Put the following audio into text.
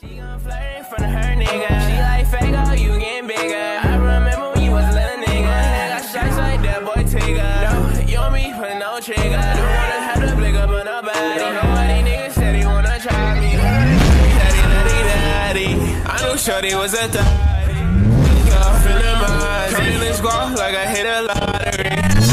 She gon' flirt in front of her nigga. She like Fago, you getting bigger. I remember when you was a little nigga. I got shots like that boy Tigger. No, you and me put no trigger. Don't wanna have to blick up on nobody. Don't know why these niggas said he wanna try me. Daddy. I knew Shorty was a thotty. Feeling my feelings go like I hit a lottery.